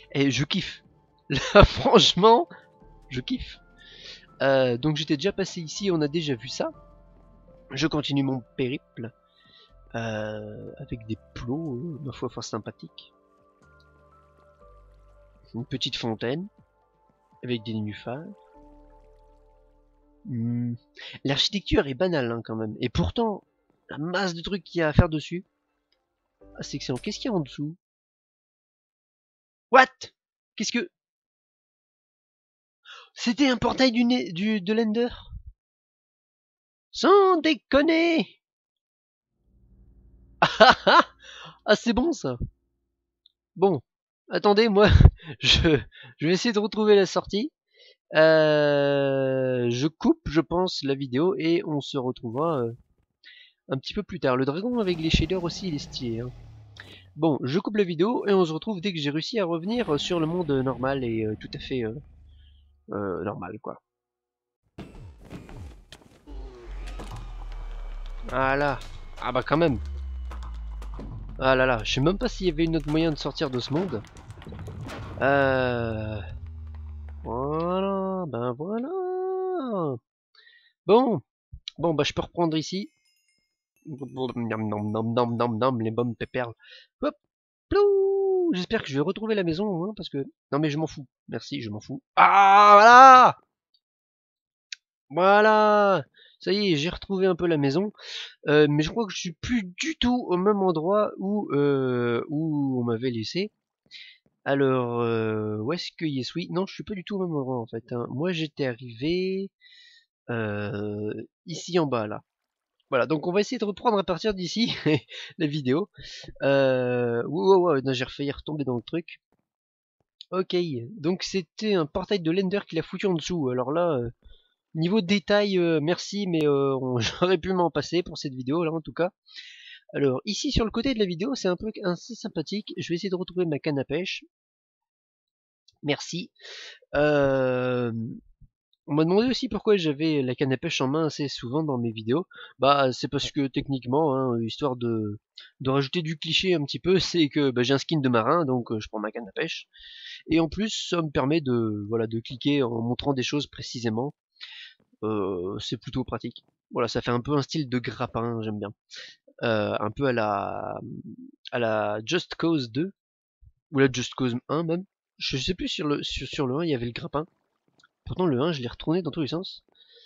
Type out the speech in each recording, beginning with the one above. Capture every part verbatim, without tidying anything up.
Et je kiffe. Là, franchement, je kiffe. Euh, donc j'étais déjà passé ici, on a déjà vu ça. Je continue mon périple. Euh, avec des plots, euh, ma foi, fort sympathiques. Une petite fontaine. Avec des nénuphars. Hmm. L'architecture est banale hein, quand même. Et pourtant, la masse de trucs qu'il y a à faire dessus. Ah, c'est excellent. Qu'est-ce qu'il y a en dessous? What? Qu'est-ce que... C'était un portail du, du de l'Ender? Sans déconner! Ah ah ah, c'est bon ça. Bon, attendez, moi, je, je vais essayer de retrouver la sortie. Euh, je coupe, je pense, la vidéo et on se retrouvera euh, un petit peu plus tard. Le dragon avec les shaders aussi, il est stylé. Hein. Bon, je coupe la vidéo et on se retrouve dès que j'ai réussi à revenir sur le monde normal et euh, tout à fait euh, euh, normal, quoi. Voilà. Ah bah quand même. Ah là là, je sais même pas s'il y avait une autre moyen de sortir de ce monde. Euh... Voilà, ben voilà. Bon, bon bah je peux reprendre ici. Nom nom nom nom nom nom les bonnes péperles. Hop, plou. J'espère que je vais retrouver la maison, hein, parce que... Non mais je m'en fous. Merci, je m'en fous. Ah voilà. Voilà. Ça y est, j'ai retrouvé un peu la maison. Euh, mais je crois que je suis plus du tout au même endroit où, euh, où on m'avait laissé. Alors, euh, où est-ce que yes oui? Non, je suis pas du tout au même endroit en fait. Hein. Moi, j'étais arrivé euh, ici en bas là. Voilà, donc on va essayer de reprendre à partir d'ici la vidéo. Euh, wow, wow, wow, non, j'ai refailli retomber dans le truc. Ok, donc c'était un portail de l'Ender qu'il a foutu en dessous. Alors là, euh, niveau détail, euh, merci, mais euh, j'aurais pu m'en passer pour cette vidéo là en tout cas. Alors ici sur le côté de la vidéo, c'est un peu assez sympathique. Je vais essayer de retrouver ma canne à pêche. Merci. Euh, on m'a demandé aussi pourquoi j'avais la canne à pêche en main assez souvent dans mes vidéos. Bah c'est parce que techniquement, hein, histoire de, de rajouter du cliché un petit peu, c'est que bah, j'ai un skin de marin, donc euh, je prends ma canne à pêche. Et en plus, ça me permet de voilà de cliquer en montrant des choses précisément. Euh, c'est plutôt pratique. Voilà, ça fait un peu un style de grappin, j'aime bien. Euh, un peu à la à la Just Cause deux ou la Just Cause un même. Je sais plus sur le sur, sur le un il y avait le grappin. Pourtant le un je l'ai retourné dans tous les sens.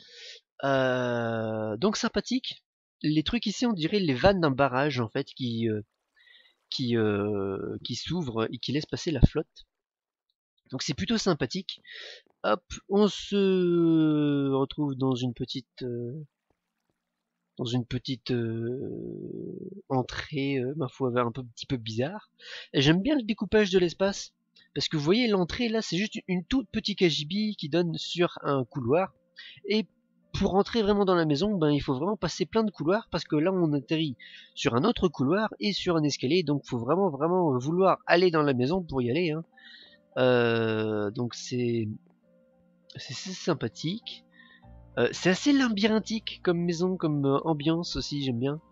Euh, donc sympathique. Les trucs ici on dirait les vannes d'un barrage en fait qui euh, qui euh, qui s'ouvre et qui laisse passer la flotte. Donc c'est plutôt sympathique. Hop, on se retrouve dans une petite euh, dans une petite euh, entrée, euh, ma foi, un peu, petit peu bizarre. Et j'aime bien le découpage de l'espace, parce que vous voyez l'entrée là, c'est juste une toute petite K G B qui donne sur un couloir. Et pour rentrer vraiment dans la maison, ben il faut vraiment passer plein de couloirs, parce que là on atterrit sur un autre couloir et sur un escalier, donc faut vraiment vraiment vouloir aller dans la maison pour y aller. Hein. Euh, donc c'est c'est sympathique. Euh, c'est assez labyrinthique comme maison, comme euh, ambiance aussi, j'aime bien.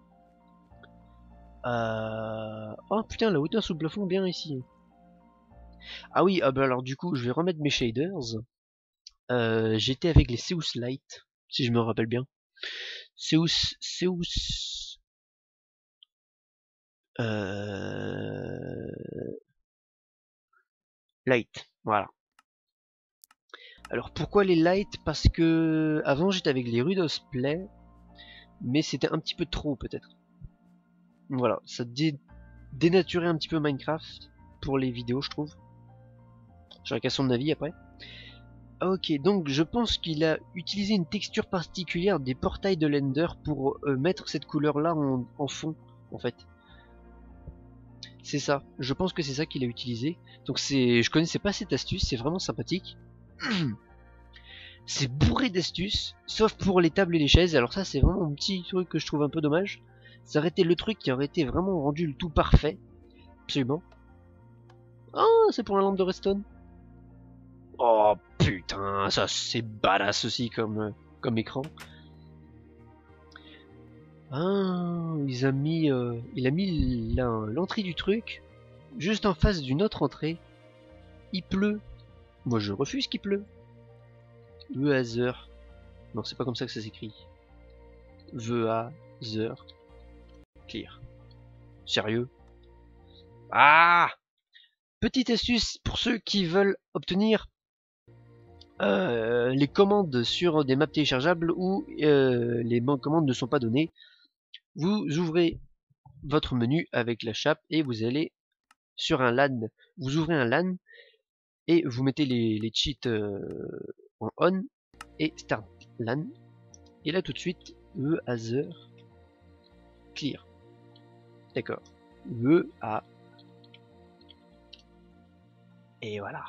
Euh... Oh putain, la hauteur sous le plafond, bien ici. Ah oui, ah bah alors du coup, je vais remettre mes shaders. Euh, J'étais avec les Seus Light, si je me rappelle bien. Seus... Seus... Euh... Light, voilà. Alors pourquoi les light? Parce que avant j'étais avec les Rudos Play, mais c'était un petit peu trop peut-être. Voilà, ça dé dénaturait un petit peu Minecraft pour les vidéos, je trouve. Chacun son avis après. Ok, donc je pense qu'il a utilisé une texture particulière des portails de l'Ender pour euh, mettre cette couleur-là en, en fond, en fait. C'est ça, je pense que c'est ça qu'il a utilisé. Donc c'est, je connaissais pas cette astuce, c'est vraiment sympathique. C'est bourré d'astuces, sauf pour les tables et les chaises. Alors ça, c'est vraiment un petit truc que je trouve un peu dommage. Ça aurait été le truc qui aurait été vraiment rendu le tout parfait. Absolument. Oh, c'est pour la lampe de redstone. Oh putain, ça c'est badass aussi comme, euh, comme écran. Ah, il a mis, euh, il a mis l'entrée du truc juste en face d'une autre entrée. il pleut. Moi je refuse qu'il pleut. The Other. Non, c'est pas comme ça que ça s'écrit. The Other. Clear. Sérieux? Ah! Petite astuce pour ceux qui veulent obtenir euh, les commandes sur des maps téléchargeables où euh, les commandes ne sont pas données. Vous ouvrez votre menu avec la chape et vous allez sur un LAN. Vous ouvrez un LAN et vous mettez les, les cheats euh, en on et start LAN. Et là tout de suite, The Other Clear. D'accord. The A. Et voilà.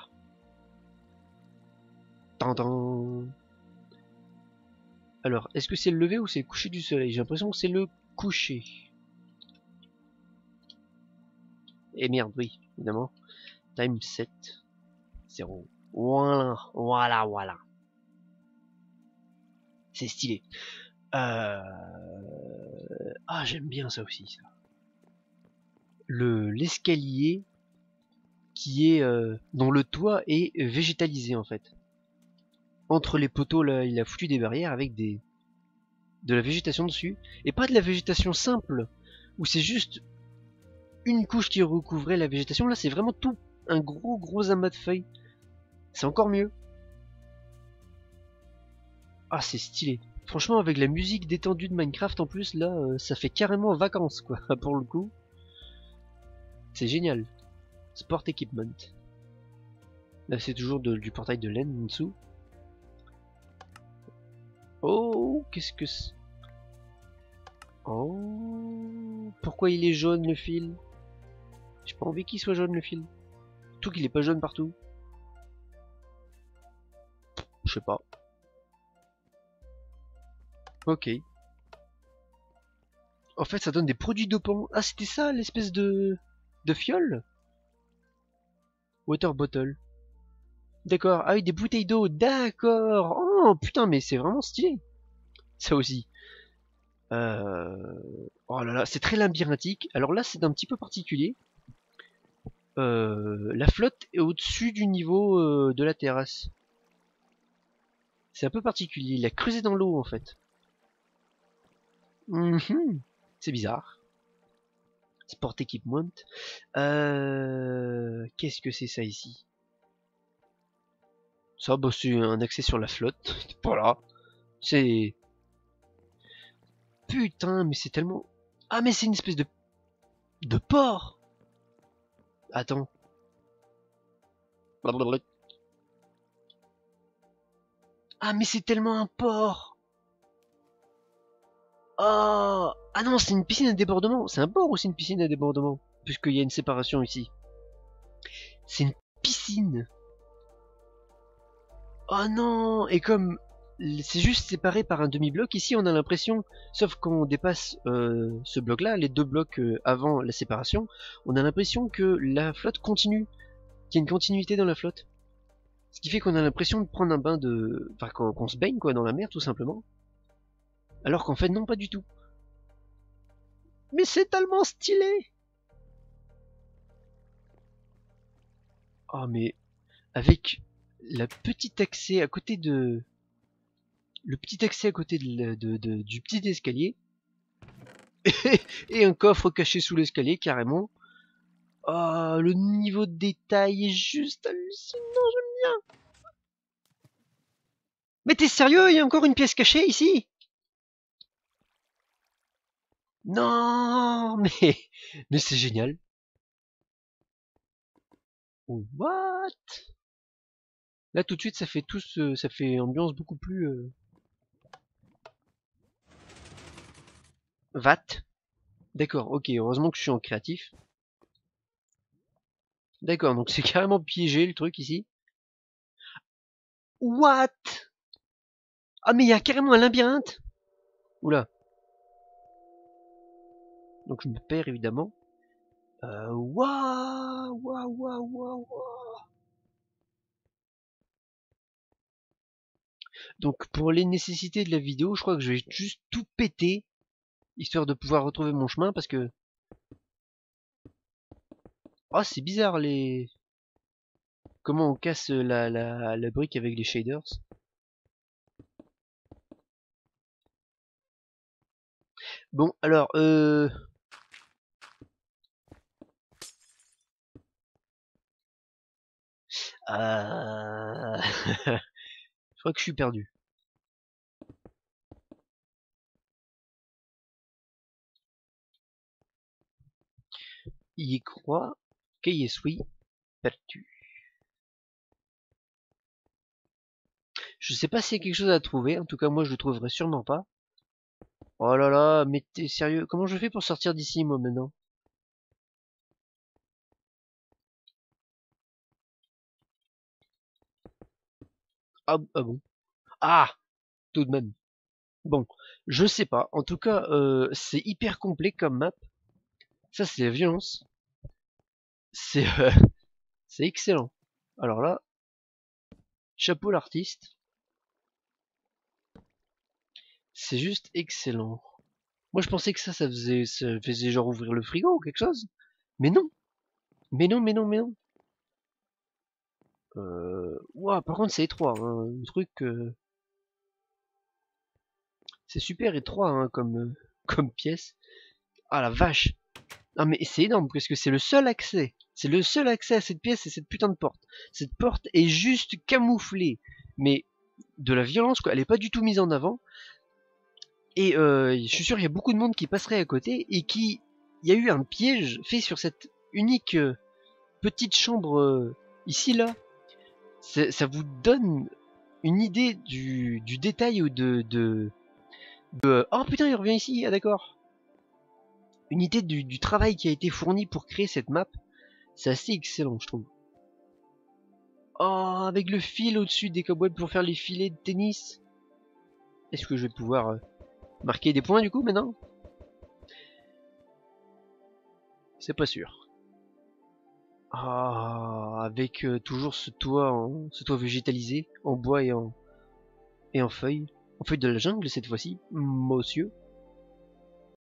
Tantan. Alors, est-ce que c'est le lever ou c'est le coucher du soleil? J'ai l'impression que c'est le coucher. Et merde, oui, évidemment. Time sept. zéro. Voilà, voilà, voilà. C'est stylé. Euh... Ah, j'aime bien ça aussi, ça. Le l'escalier qui est euh, dont le toit est végétalisé en fait. Entre les poteaux là, il a foutu des barrières avec des de la végétation dessus et pas de la végétation simple où c'est juste une couche qui recouvrait la végétation. Là, c'est vraiment tout un gros gros amas de feuilles. C'est encore mieux. Ah, c'est stylé. Franchement, avec la musique détendue de Minecraft en plus, là, euh, ça fait carrément vacances, quoi, pour le coup. C'est génial. Sport Equipment. Là, c'est toujours de, du portail de laine en dessous. Oh, qu'est-ce que c'est? Oh, pourquoi il est jaune le fil? J'ai pas envie qu'il soit jaune le fil. Tout qu'il est pas jaune partout. Je sais pas. Ok. En fait, ça donne des produits dopants. Ah, c'était ça, l'espèce de... de fiole? Water bottle. D'accord. Ah oui, des bouteilles d'eau. D'accord. Oh, putain, mais c'est vraiment stylé. Ça aussi. Euh... Oh là là, c'est très labyrinthique. Alors là, c'est un petit peu particulier. Euh... La flotte est au-dessus du niveau euh, de la terrasse. C'est un peu particulier. Il a creusé dans l'eau, en fait. Mm-hmm. C'est bizarre. Sport Equipment. Euh... Qu'est-ce que c'est ça ici? Ça, bah, c'est un accès sur la flotte. Voilà. C'est... Putain, mais c'est tellement... Ah, mais c'est une espèce de... De porc. Attends. Ah, mais c'est tellement un porc. Oh. Ah non, c'est une piscine à débordement. C'est un porc ou c'est une piscine à débordement? Puisqu'il y a une séparation ici. C'est une piscine. Oh non. Et comme c'est juste séparé par un demi-bloc, ici on a l'impression, sauf qu'on dépasse euh, ce bloc-là, les deux blocs euh, avant la séparation, on a l'impression que la flotte continue, qu'il y a une continuité dans la flotte. Ce qui fait qu'on a l'impression de prendre un bain de... Enfin, qu'on qu'on se baigne quoi dans la mer tout simplement. Alors qu'en fait non, pas du tout. Mais c'est tellement stylé. Oh mais avec la petite accès à côté de... Le petit accès à côté de, de, de, du petit escalier. Et un coffre caché sous l'escalier carrément. Oh, le niveau de détail est juste hallucinant, j'aime bien. Mais t'es sérieux, il y a encore une pièce cachée ici? Non, mais mais c'est génial. What? Là tout de suite ça fait tout ce, ça fait ambiance beaucoup plus euh... Vat. D'accord, ok, heureusement que je suis en créatif. D'accord, donc c'est carrément piégé le truc ici. What? Ah mais il y a carrément un labyrinthe. Oula. Donc je me perds évidemment. Euh, waouh, waouh, waouh, waouh, waouh. Donc pour les nécessités de la vidéo, je crois que je vais juste tout péter, histoire de pouvoir retrouver mon chemin, parce que... Oh, c'est bizarre les... comment on casse la, la, la brique avec les shaders. Bon, alors, euh... euh... je crois que je suis perdu. Il croit qu'il suis perdu. Je sais pas s'il y a quelque chose à trouver, en tout cas moi je le trouverai sûrement pas. Oh là là, mais t'es sérieux? Comment je fais pour sortir d'ici moi maintenant? Ah, ah bon? Ah! Tout de même. Bon, je sais pas. En tout cas, euh, c'est hyper complet comme map. Ça c'est la violence. C'est euh, c'est excellent. Alors là, chapeau l'artiste. C'est juste excellent. Moi je pensais que ça, ça faisait, ça faisait genre ouvrir le frigo ou quelque chose. Mais non. Mais non, mais non, mais non. Euh... Ouah, par contre c'est étroit, hein. Le truc, euh, c'est super étroit hein, comme, euh, comme pièce. Ah la vache. Non mais c'est énorme parce que c'est le seul accès. C'est le seul accès à cette pièce, c'est cette putain de porte. Cette porte est juste camouflée. Mais de la violence quoi, elle est pas du tout mise en avant. Et euh, je suis sûr qu'il y a beaucoup de monde qui passerait à côté et qui... Il y a eu un piège fait sur cette unique euh, petite chambre euh, ici là. Ça vous donne une idée du, du détail ou de, de, de... Oh putain il revient ici, ah d'accord. Une idée du, du travail qui a été fourni pour créer cette map. C'est assez excellent je trouve. Oh, avec le fil au-dessus des cobwebs pour faire les filets de tennis. Est-ce que je vais pouvoir euh, marquer des points du coup maintenant? C'est pas sûr. Ah, avec euh, toujours ce toit, en, ce toit végétalisé en bois et en et en feuilles, en feuilles de la jungle cette fois-ci, monsieur.